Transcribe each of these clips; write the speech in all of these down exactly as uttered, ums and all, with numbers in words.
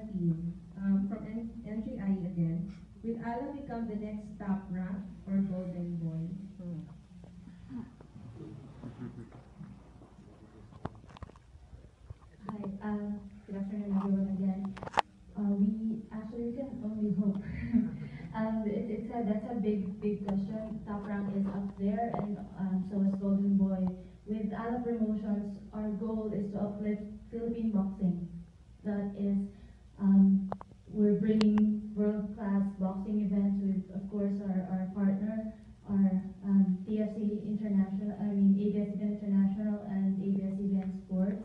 team. Um, from N G I again. Will Ala become the next top rank or golden boy? Hmm. Hi, uh, good afternoon everyone again. Uh, we actually can only hope. um, it, it's a, that's a big, big question. Top rank is up there, and um, so is golden boy. With Ala Promotions, our goal is to uplift Philippine boxing. That is, um, we're bringing world-class boxing events with, of course, our, our partner, our um, T F C International, I mean A B S Event International and A B S Event Sports.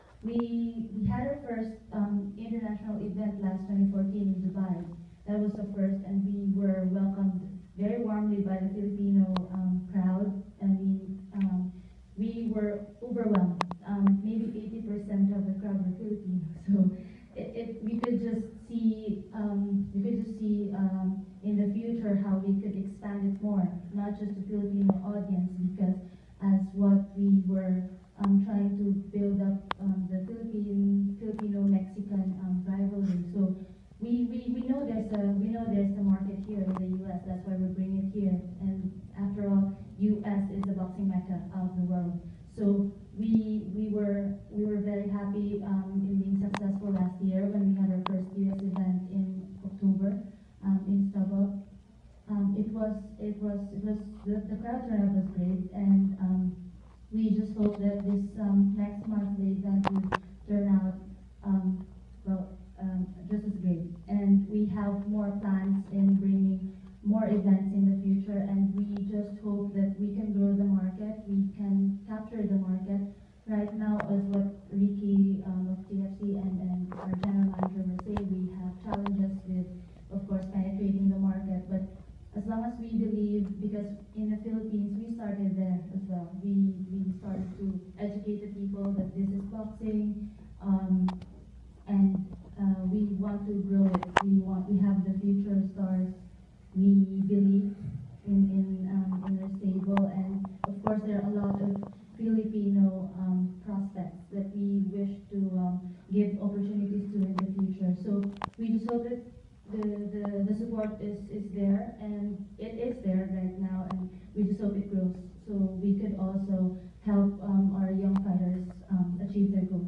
We, we had our first um, international event last twenty fourteen in Dubai. That was the first, and we were welcomed very warmly by the Filipino um, crowd. I mean, um, we were overwhelmed. Um, maybe eighty percent of the crowd were Filipino. So it, it, we could just see, um, we could just see um, in the future how we could expand it more, not just the Filipino audience, because as what we were um, trying to build up um, the Philippine Filipino-Mexican um, rivalry. So we, we, we know there's a we know there's a market here in the U S. That's why we're bringing it here. And after all, U S is the boxing mecca of the world. So we we were we were very happy um, in being successful last year when we had our first U S event in October um, in Starbuck. Um, it was it was it was the, the crowd turnout was great, and um, we just hope that this um, next month the event will turn out um, well um, just as great. And we have more plans in bringing more events in the future, and we just hope that we can grow the market, we can capture the market. Right now, as what Ricky um, of T F C and, and our general manager will say, we have challenges with, of course, penetrating the market. But as long as we believe, because in the Philippines, we started there as well. We, we started to educate the people that this is boxing, um, and uh, we want to grow it. We want, we have the future stars. We believe in in, um, in our stable, and of course there are a lot of Filipino um, prospects that we wish to um, give opportunities to in the future. So we just hope that the, the, the support is, is there, and it is there right now, and we just hope it grows so we could also help um, our young fighters um, achieve their goals.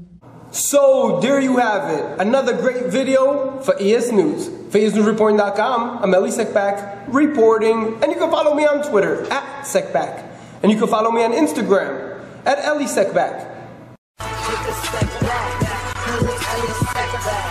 So there you have it, another great video for E S News. For E S News Reporting dot com, I'm Eli Secpac reporting, and you can follow me on Twitter at Secpac, and you can follow me on Instagram at Eli Secpac.